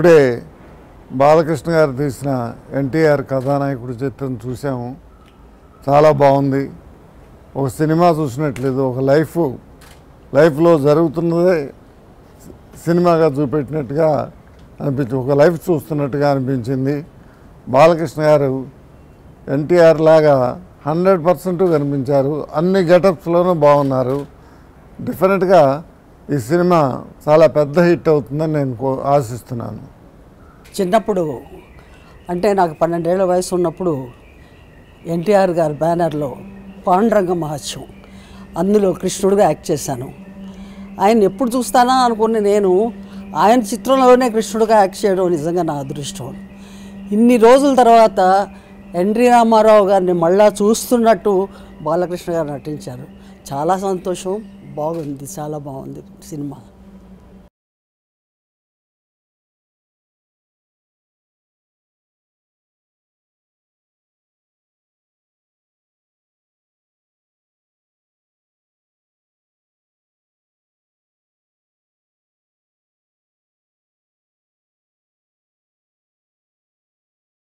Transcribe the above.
ఇప్పుడే బాలకృష్ణ గారు తీసిన ఎన్టీఆర్ కథానాయకుడి చిత్రం చూసాము. చాలా బాగుంది. ఒక సినిమా చూసినట్లేదు, ఒక లైఫ్లో జరుగుతున్నదే సినిమాగా చూపెట్టినట్టుగా అనిపించింది. ఒక లైఫ్ చూస్తున్నట్టుగా అనిపించింది. బాలకృష్ణ గారు ఎన్టీఆర్ లాగా 100% కనిపించారు. అన్ని గెటప్స్లోనూ బాగున్నారు. డెఫినెట్గా ఈ సినిమా చాలా పెద్ద హిట్ అవుతుందని నేను ఆశిస్తున్నాను. చిన్నప్పుడు అంటే నాకు 12 ఏళ్ల వయసు ఉన్నప్పుడు ఎన్టీఆర్ గారి బ్యానర్లో పాండురంగ మహత్యం అందులో కృష్ణుడిగా యాక్ట్ చేశాను. ఆయన ఎప్పుడు చూస్తానా అనుకుని నేను ఆయన చిత్రంలోనే కృష్ణుడిగా యాక్ట్ చేయడం నిజంగా నా అదృష్టం. ఇన్ని రోజుల తర్వాత ఎన్టీ రామారావు గారిని మళ్ళా చూస్తున్నట్టు బాలకృష్ణ గారు నటించారు. చాలా సంతోషం. బాగుంది, చాలా బాగుంది సినిమా.